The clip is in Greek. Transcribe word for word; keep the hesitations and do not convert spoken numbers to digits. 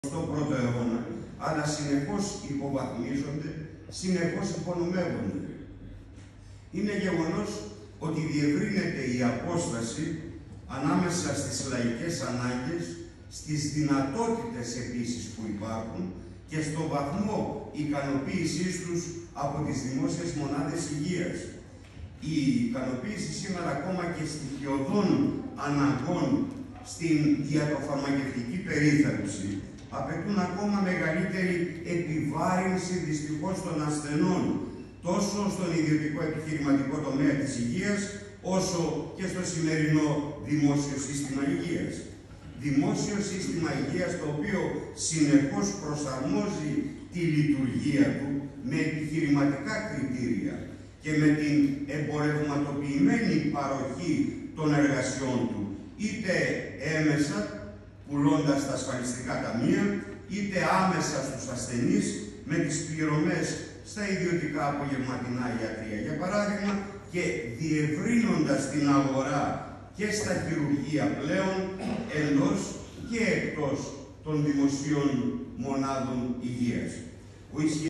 στον πρώτο αιώνα, αλλά συνεχώς υποβαθμίζονται, συνεχώς υπονομεύονται. Είναι γεγονός ότι διευρύνεται η απόσταση ανάμεσα στις λαϊκές ανάγκες, στις δυνατότητες επίσης που υπάρχουν και στο βαθμό ικανοποίησής τους από τις δημόσιες μονάδες υγείας. Η ικανοποίηση σήμερα ακόμα και στοιχειωδών αναγκών στην ιατροφαρμακευτική περίθαλψη απαιτούν ακόμα μεγαλύτερη επιβάρυνση δυστυχώς των ασθενών, τόσο στον ιδιωτικό επιχειρηματικό τομέα της υγείας, όσο και στο σημερινό δημόσιο σύστημα υγείας. Δημόσιο σύστημα υγείας το οποίο συνεχώς προσαρμόζει τη λειτουργία του με επιχειρηματικά κριτήρια και με την εμπορευματοποιημένη παροχή των εργασιών του, είτε έμεσα, πουλώντας τα ασφαλιστικά ταμεία, είτε άμεσα στους ασθενείς με τις πληρωμές στα ιδιωτικά απογευματινά ιατρεία, για παράδειγμα, και διευρύνοντας την αγορά και στα χειρουργεία πλέον, εντός και εκτός των δημοσίων μονάδων υγείας.